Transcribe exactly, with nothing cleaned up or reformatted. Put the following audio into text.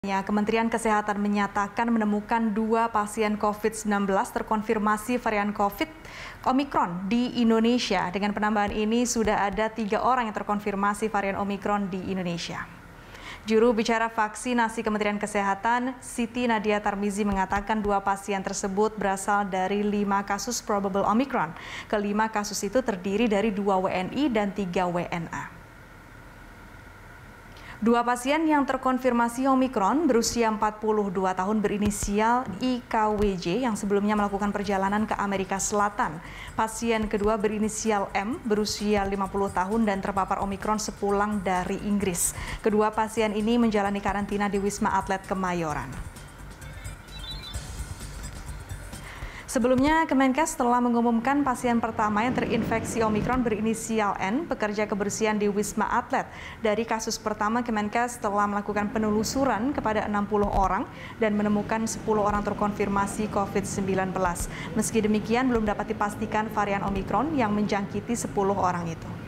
Ya, Kementerian Kesehatan menyatakan menemukan dua pasien COVID sembilan belas terkonfirmasi varian COVID Omikron di Indonesia. Dengan penambahan ini sudah ada tiga orang yang terkonfirmasi varian Omikron di Indonesia. Juru bicara vaksinasi Kementerian Kesehatan, Siti Nadia Tarmizi, mengatakan dua pasien tersebut berasal dari lima kasus probable Omikron. Kelima kasus itu terdiri dari dua W N I dan tiga W N A. Dua pasien yang terkonfirmasi Omikron berusia empat puluh dua tahun berinisial I K W J yang sebelumnya melakukan perjalanan ke Amerika Selatan. Pasien kedua berinisial M berusia lima puluh tahun dan terpapar Omikron sepulang dari Inggris. Kedua pasien ini menjalani karantina di Wisma Atlet Kemayoran. Sebelumnya, Kemenkes telah mengumumkan pasien pertama yang terinfeksi Omikron berinisial N, pekerja kebersihan di Wisma Atlet. Dari kasus pertama, Kemenkes telah melakukan penelusuran kepada enam puluh orang dan menemukan sepuluh orang terkonfirmasi COVID sembilan belas. Meski demikian, belum dapat dipastikan varian Omikron yang menjangkiti sepuluh orang itu.